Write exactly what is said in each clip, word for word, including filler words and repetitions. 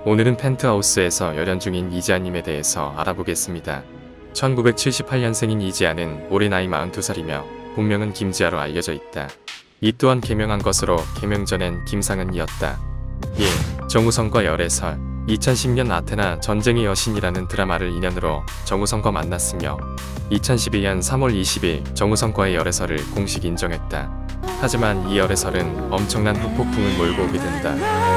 오늘은 펜트하우스에서 열연 중인 이지아님에 대해서 알아보겠습니다. 천구백칠십팔 년생인 이지아는 올해 나이 마흔두 살이며 본명은 김지아로 알려져 있다. 이 또한 개명한 것으로 개명 전엔 김상은이었다. 일. 정우성과 열애설. 이천십 년 아테나 전쟁의 여신이라는 드라마를 인연으로 정우성과 만났으며 이천십일 년 삼월 이십일 정우성과의 열애설을 공식 인정했다. 하지만 이 열애설은 엄청난 후폭풍을 몰고 오게 된다.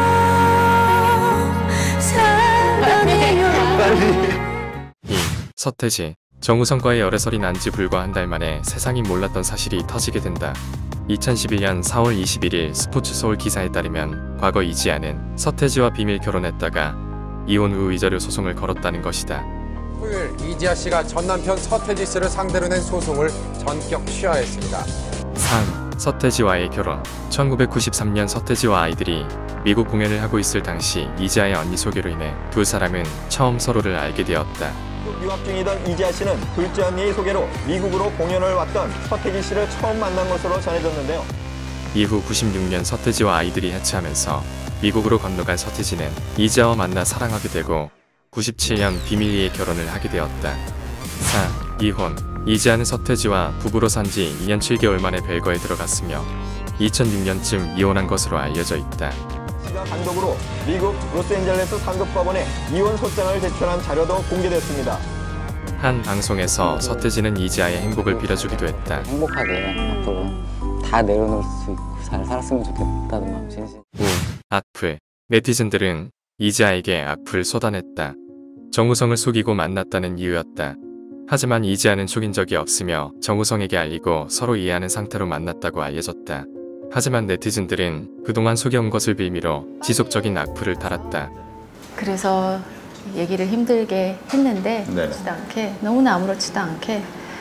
이. 서태지. 정우성과의 열애설이 난 지 불과 한 달 만에 세상이 몰랐던 사실이 터지게 된다. 이천십일 년 사월 이십일일 스포츠서울 기사에 따르면 과거 이지아는 서태지와 비밀 결혼했다가 이혼 후 위자료 소송을 걸었다는 것이다. 토요일 이지아 씨가 전 남편 서태지 씨를 상대로 낸 소송을 전격 취하했습니다. 삼. 서태지와의 결혼. 천구백구십삼 년 서태지와 아이들이 미국 공연을 하고 있을 당시 이지아의 언니 소개로 인해 두 사람은 처음 서로를 알게 되었다. 유학 중이던 이지아 씨는 둘째 언니의 소개로 미국으로 공연을 왔던 서태지 씨를 처음 만난 것으로 전해졌는데요. 이후 구십육 년 서태지와 아이들이 해체하면서 미국으로 건너간 서태지는 이지아와 만나 사랑하게 되고 구십칠 년 비밀리에 결혼을 하게 되었다. 사. 이혼. 이지아는 서태지와 부부로 산 지 이 년 칠 개월 만에 별거에 들어갔으며 이천육 년쯤 이혼한 것으로 알려져 있다. 씨가 단독으로 미국 로스앤젤레스 상급법원에 이혼 소장을 제출한 자료도 공개됐습니다. 한 방송에서 서태지는 이지아의 행복을 빌어주기도 했다. 행복하게 앞으로 다 내려놓을 수 있고 잘 살았으면 좋겠다는 마음 진심. 오. 악플. 네티즌들은 이지아에게 악플을 쏟아냈다. 정우성을 속이고 만났다는 이유였다. 하지만 이지아는 속인 적이 없으며 정우성에게 알리고 서로 이해하는 상태로 만났다고 알려졌다. 하지만 네티즌들은 그동안 속여온 것을 빌미로 지속적인 악플을 달았다. 그래서 얘기를 힘들게 했는데 아무렇지도 않게 너무나 아무렇지도 않게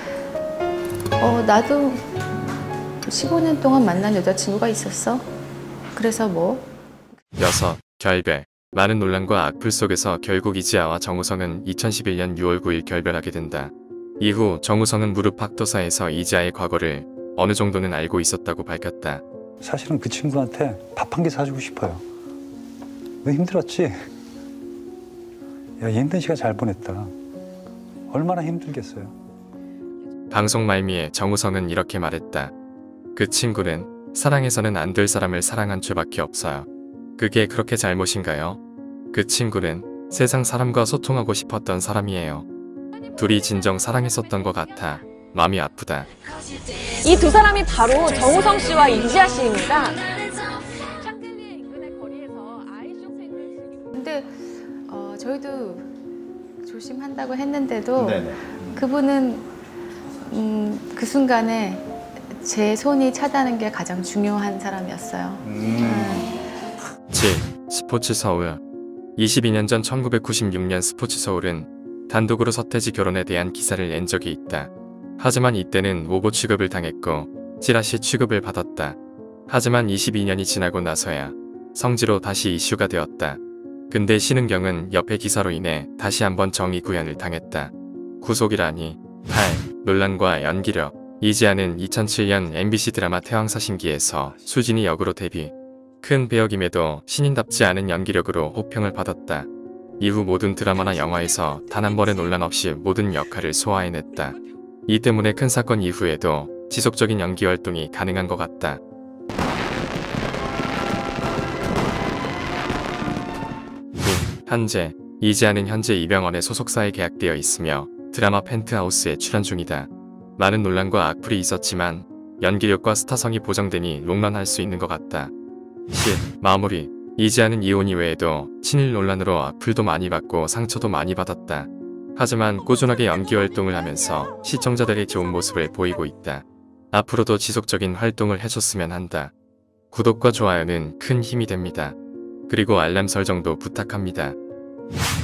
어 나도 십오 년 동안 만난 여자친구가 있었어. 그래서 뭐. 여섯. 결별. 많은 논란과 악플 속에서 결국 이지아와 정우성은 이천십일 년 유월 구일 결별하게 된다. 이후 정우성은 무릎 학도사에서 이지아의 과거를 어느 정도는 알고 있었다고 밝혔다. 사실은 그 친구한테 밥 한 개 사주고 싶어요. 너 힘들었지? 야, 힘든 시간 잘 보냈다. 얼마나 힘들겠어요. 방송 말미에 정우성은 이렇게 말했다. 그 친구는 사랑해서는 안 될 사람을 사랑한 죄밖에 없어요. 그게 그렇게 잘못인가요? 그 친구는 세상 사람과 소통하고 싶었던 사람이에요. 둘이 진정 사랑했었던 것 같아 마음이 아프다. 이 두 사람이 바로 정우성 씨와 이지아 씨입니다. 근데 어, 저희도 조심한다고 했는데도 네네. 그분은 음, 그 순간에 제 손이 차다는 게 가장 중요한 사람이었어요. 음. 음. 칠. 스포츠 서울. 이십이 년 전 천구백구십육 년 스포츠 서울은 단독으로 서태지 결혼에 대한 기사를 낸 적이 있다. 하지만 이때는 오보 취급을 당했고 찌라시 취급을 받았다. 하지만 이십이 년이 지나고 나서야 성지로 다시 이슈가 되었다. 근데 신은경은 옆에 기사로 인해 다시 한번 정의 구현을 당했다. 구속이라니. 팔. 논란과 연기력. 이지아는 이천칠 년 엠비씨 드라마 태왕사신기에서 수진이 역으로 데뷔. 큰 배역임에도 신인답지 않은 연기력으로 호평을 받았다. 이후 모든 드라마나 영화에서 단 한 번의 논란 없이 모든 역할을 소화해냈다. 이 때문에 큰 사건 이후에도 지속적인 연기 활동이 가능한 것 같다. 구. 현재. 이지아는 현재 이병헌의 소속사에 계약되어 있으며 드라마 펜트하우스에 출연 중이다. 많은 논란과 악플이 있었지만 연기력과 스타성이 보정되니 롱런할 수 있는 것 같다. 십. 마무리. 이지아는 이혼 이외에도 친일 논란으로 악플도 많이 받고 상처도 많이 받았다. 하지만 꾸준하게 연기 활동을 하면서 시청자들의 좋은 모습을 보이고 있다. 앞으로도 지속적인 활동을 해줬으면 한다. 구독과 좋아요는 큰 힘이 됩니다. 그리고 알람 설정도 부탁합니다.